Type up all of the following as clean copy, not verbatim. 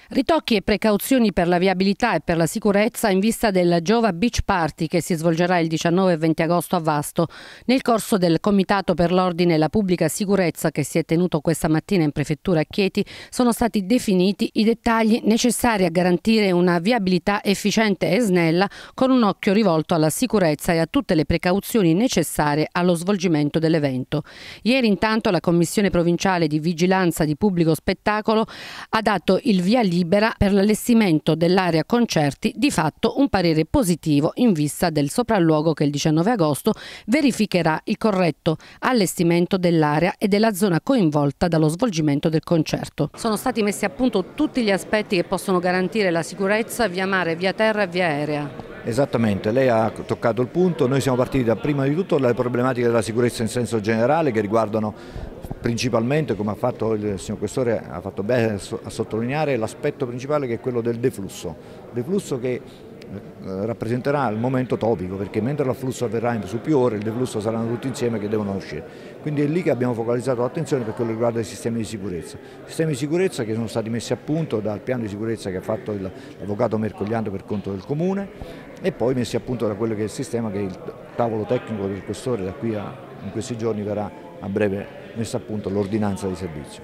Ritocchi e precauzioni per la viabilità e per la sicurezza in vista del Giova Beach Party che si svolgerà il 19 e 20 agosto a Vasto. Nel corso del Comitato per l'Ordine e la Pubblica Sicurezza che si è tenuto questa mattina in Prefettura a Chieti sono stati definiti i dettagli necessari a garantire una viabilità efficiente e snella con un occhio rivolto alla sicurezza e a tutte le precauzioni necessarie allo svolgimento dell'evento. Ieri intanto la Commissione Provinciale di Vigilanza di Pubblico Spettacolo ha dato il via libera per l'allestimento dell'area concerti, di fatto un parere positivo in vista del sopralluogo che il 19 agosto verificherà il corretto allestimento dell'area e della zona coinvolta dallo svolgimento del concerto. Sono stati messi a punto tutti gli aspetti che possono garantire la sicurezza via mare, via terra e via aerea. Esattamente, lei ha toccato il punto. Noi siamo partiti da prima di tutto dalle problematiche della sicurezza in senso generale che riguardano principalmente, come ha fatto il signor Questore, ha fatto bene a sottolineare, l'aspetto principale che è quello del deflusso che rappresenterà il momento topico, perché mentre l'afflusso avverrà su più ore, il deflusso saranno tutti insieme che devono uscire. Quindi è lì che abbiamo focalizzato l'attenzione per quello che riguarda i sistemi di sicurezza. Sistemi di sicurezza che sono stati messi a punto dal piano di sicurezza che ha fatto l'avvocato Mercogliando per conto del Comune e poi messi a punto da quello che è il sistema che è il tavolo tecnico del Questore. Da qui in questi giorni verrà a breve messa a punto l'ordinanza di servizio.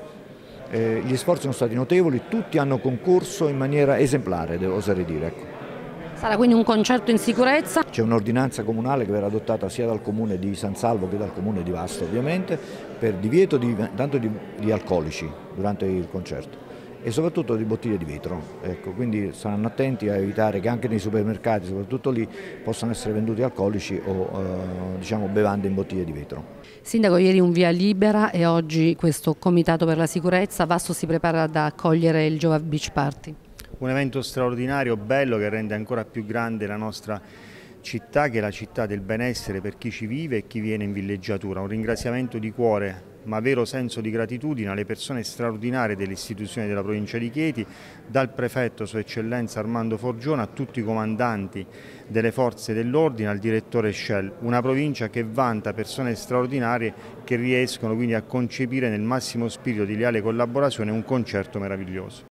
Gli sforzi sono stati notevoli, tutti hanno concorso in maniera esemplare, oserei dire. Ecco. Sarà quindi un concerto in sicurezza? C'è un'ordinanza comunale che verrà adottata sia dal Comune di San Salvo che dal Comune di Vasto ovviamente per divieto tanto di alcolici durante il concerto e soprattutto di bottiglie di vetro. Ecco, quindi saranno attenti a evitare che anche nei supermercati, soprattutto lì, possano essere venduti alcolici o diciamo bevande in bottiglie di vetro. Sindaco, ieri un via libera e oggi questo Comitato per la Sicurezza. Vasto si prepara ad accogliere il Giova Beach Party. Un evento straordinario, bello, che rende ancora più grande la nostra città, che è la città del benessere per chi ci vive e chi viene in villeggiatura. Un ringraziamento di cuore, ma vero senso di gratitudine alle persone straordinarie delle istituzioni della provincia di Chieti, dal prefetto Sua Eccellenza Armando Forgione a tutti i comandanti delle forze dell'ordine, al direttore Shell. Una provincia che vanta persone straordinarie che riescono quindi a concepire nel massimo spirito di leale collaborazione un concerto meraviglioso.